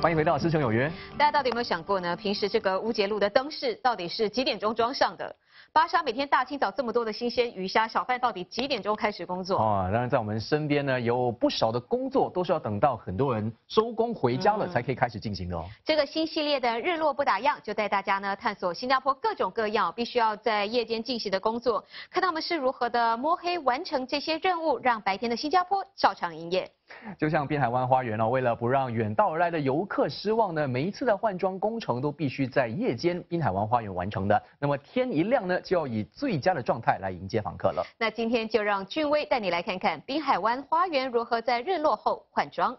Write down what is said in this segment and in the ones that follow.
欢迎回到《师兄有约》。 大家到底有没有想过呢？平时这个乌节路的灯饰到底是几点钟装上的？巴沙每天大清早这么多的新鲜鱼虾，小贩到底几点钟开始工作？ 当然在我们身边呢，有不少的工作都是要等到很多人收工回家了才可以开始进行的哦。 这个新系列的日落不打烊，就带大家呢探索新加坡各种各样必须要在夜间进行的工作，看他们是如何的摸黑完成这些任务，让白天的新加坡照常营业。 就像滨海湾花园为了不让远道而来的游客失望呢，每一次的换装工程都必须在夜间滨海湾花园完成的。那么天一亮呢，就要以最佳的状态来迎接访客了。 那今天就让俊威带你来看看滨海湾花园如何在日落后换装。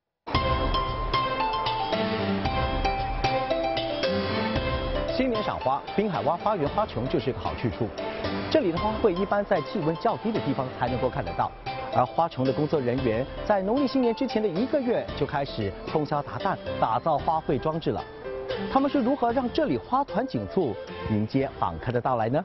新年赏花，滨海湾花园花穹就是个好去处。这里的花卉一般在气温较低的地方才能够看得到。而花穹的工作人员在农历新年之前的1个月就开始通宵达旦打造花卉装置了。他们是如何让这里花团锦簇，迎接访客的到来呢？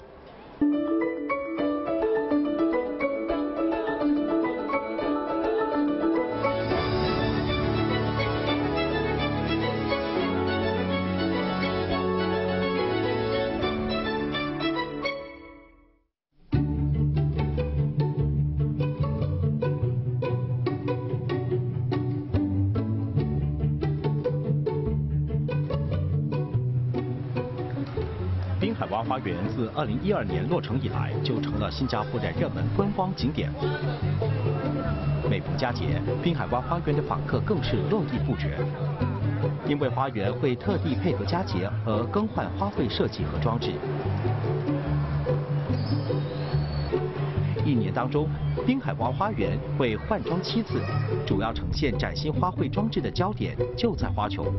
滨海湾花园自2012年落成以来，就成了新加坡的热门观光景点。每逢佳节，滨海湾花园的访客更是络绎不绝。因为花园会特地配合佳节而更换花卉设计和装置。1年当中，滨海湾花园会换装7次，主要呈现崭新花卉装置的焦点就在花穹。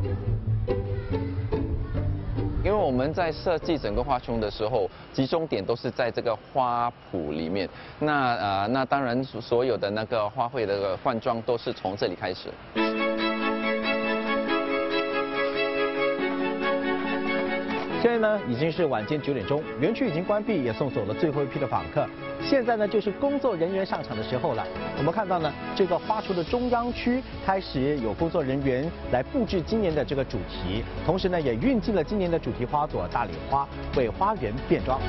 因为我们在设计整个花穹的时候，集中点都是在这个花圃里面。那当然所有的那个花卉的换装都是从这里开始。 现在呢已经是晚间9点钟，园区已经关闭，也送走了最后一批的访客。现在呢就是工作人员上场的时候了。我们看到呢，这个花橱的中央区开始有工作人员来布置今年的这个主题，同时呢也运进了今年的主题花朵大礼花，为花园变装。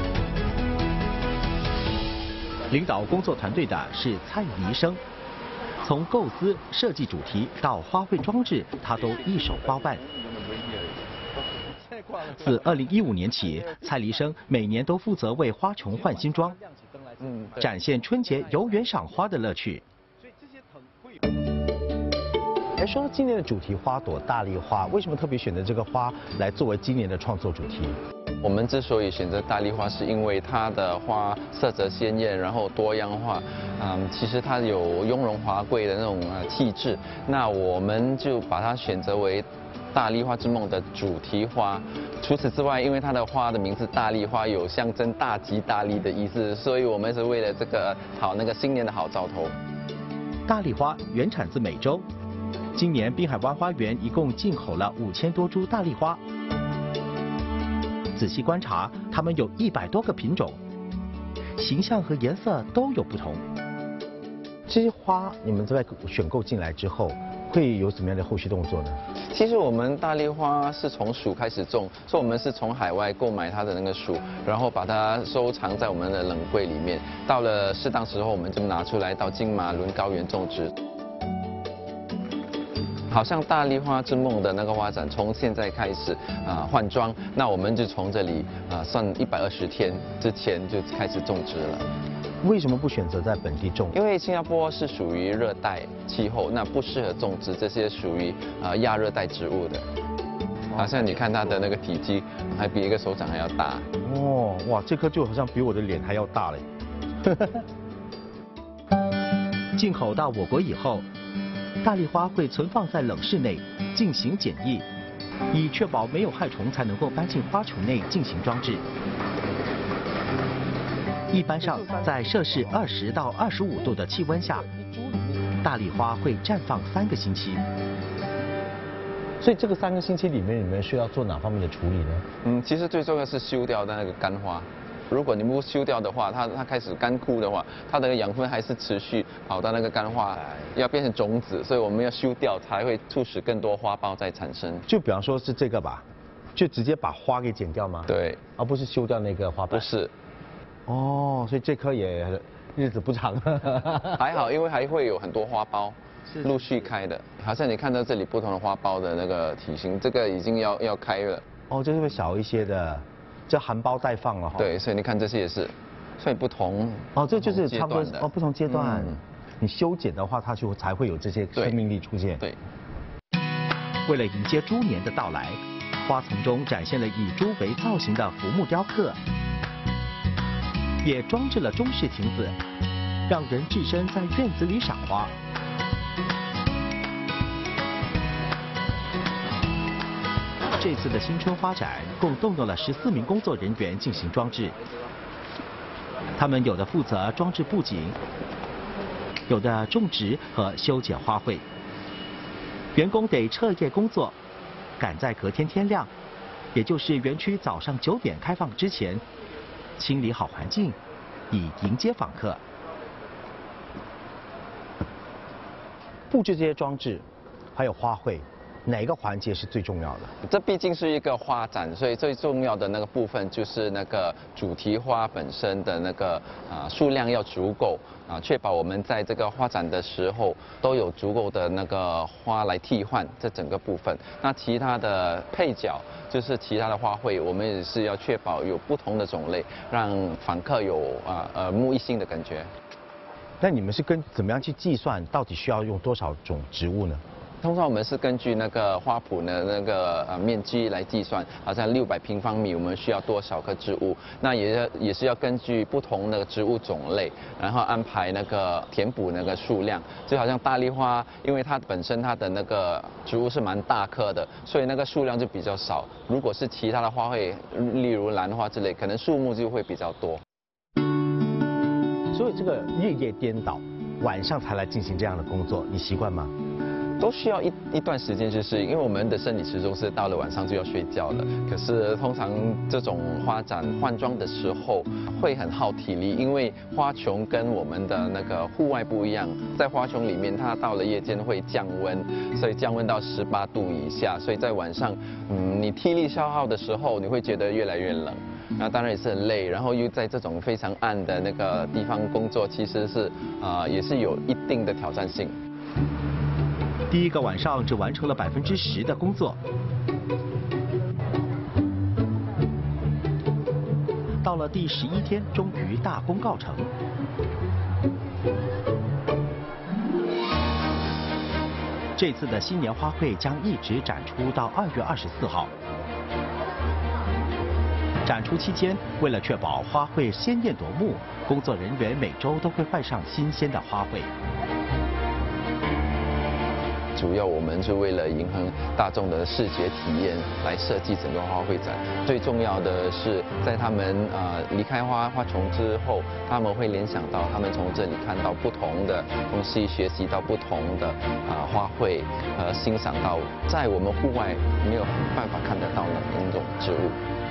领导工作团队的是蔡黎生，从构思、设计主题到花卉装置，他都一手包办。自2015年起，蔡黎生每年都负责为花穹换新装，展现春节游园赏花的乐趣。说到今年的主题花朵大丽花，为什么特别选择这个花来作为今年的创作主题？ 我们之所以选择大丽花，是因为它的花色泽鲜艳，然后多样化，其实它有雍容华贵的那种气质。那我们就把它选择为大丽花之梦的主题花。除此之外，因为它的花的名字大丽花有象征大吉大利的意思，所以我们是为了这个讨那个新年的好兆头。 大丽花原产自美洲，今年滨海湾花园一共进口了5000多株大丽花。仔细观察，它们有100多个品种，形象和颜色都有不同。这些花你们在选购进来之后，会有什么样的后续动作呢？ 其实我们大丽花是从属开始种，所以我们是从海外购买它的那个属，然后把它收藏在我们的冷柜里面。到了适当时候，我们就拿出来到金马伦高原种植。好像大丽花之梦的那个花展，从现在开始换装，那我们就从这里算120天之前就开始种植了。 为什么不选择在本地种？ 因为新加坡是属于热带气候，那不适合种植这些属于亚热带植物的。好像你看它的那个体积，还比一个手掌还要大。 哦，哇，这颗就好像比我的脸还要大嘞。进口到我国以后，大丽花会存放在冷室内进行检疫，以确保没有害虫才能够搬进花穹内进行装置。一般上，在摄氏20到25度的气温下，大丽花会绽放3个星期。所以这个3个星期里面，你们需要做哪方面的处理呢？ 其实最重要是修掉那个干花。 如果你不修掉的话，它开始干枯的话，它的养分还是持续跑到那个干花，要变成种子，所以我们要修掉，才会促使更多花苞再产生。 就比方说是这个吧，就直接把花给剪掉吗？ 对， 而不是修掉那个花瓣。 不是。 哦，所以这棵也日子不长。 还好，因为还会有很多花苞陆续开的，好像你看到这里不同的花苞的那个体型，这个已经要开了。 哦，这是会小一些的，这含苞待放了哈。 对，所以你看这些也是，所以不同。 哦，这就是差不多的不同阶段。你修剪的话，它就才会有这些生命力出现。 对。 为了迎接猪年的到来，花丛中展现了以猪为造型的浮木雕刻，也装置了中式亭子，让人置身在院子里赏花。这次的新春花展共动用了14名工作人员进行装置，他们有的负责装置布景，有的种植和修剪花卉。员工得彻夜工作，赶在隔天天亮，也就是园区早上9点开放之前，清理好环境，以迎接访客。布置这些装置，还有花卉，哪一个环节是最重要的？ 这毕竟是一个花展，所以最重要的那个部分就是那个主题花本身的那个数量要足够确保我们在这个花展的时候都有足够的那个花来替换这整个部分。那其他的配角就是其他的花卉，我们也是要确保有不同的种类，让访客有耳目一新的感觉。 那你们是怎么样去计算到底需要用多少种植物呢？ 通常我们是根据那个花圃的那个面积来计算，好像600平方米我们需要多少棵植物，那也是要根据不同的植物种类，然后安排那个填补那个数量。就好像大丽花，因为它本身它的那个植物是蛮大棵的，所以那个数量就比较少。如果是其他的花卉，例如兰花之类，可能数目就会比较多。 所以这个日夜颠倒，晚上才来进行这样的工作，你习惯吗？ 都需要一段时间去适应，因为我们的生理时钟是到了晚上就要睡觉了。可是通常这种花展换装的时候会很耗体力，因为花丛跟我们的那个户外不一样，在花丛里面它到了夜间会降温，所以降温到18度以下，所以在晚上你体力消耗的时候，你会觉得越来越冷。那当然也是很累，然后又在这种非常暗的那个地方工作，其实是也是有一定的挑战性。 第一个晚上只完成了10%的工作，到了第11天，终于大功告成。这次的新年花卉将一直展出到2月24号。展出期间，为了确保花卉鲜艳夺目，工作人员每周都会换上新鲜的花卉。 主要我们是为了迎合大众的视觉体验来设计整个花卉展。最重要的是，在他们离开花丛之后，他们会联想到他们从这里看到不同的东西，学习到不同的花卉，欣赏到在我们户外没有办法看得到的那种植物。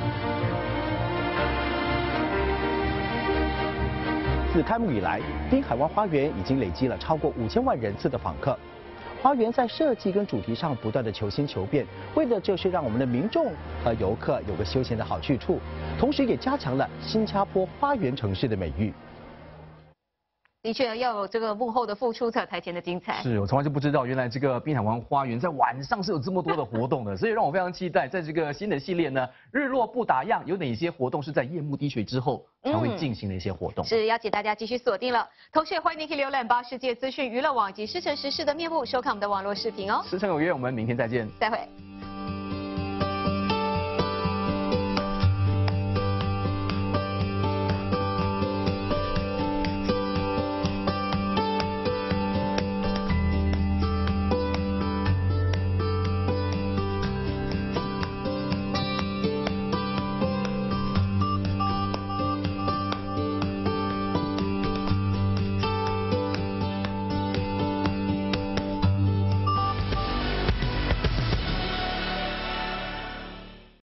自开幕以来，滨海湾花园已经累积了超过5000万人次的访客。花园在设计跟主题上不断的求新求变，为的就是让我们的民众和游客有个休闲的好去处，同时也加强了新加坡花园城市的美誉。 的确要有这个幕后的付出，才有台前的精彩。 是我从来就不知道，原来这个滨海湾花园在晚上是有这么多的活动的，所以让我非常期待，在这个新的系列呢，日落不打烊，有哪些活动是在夜幕低垂之后才会进行的一些活动？ 是邀请大家继续锁定了，同时也欢迎您可以浏览8世界资讯娱乐网及狮城时事的面目，收看我们的网络视频哦。 时辰有约，我们明天再见， 再会。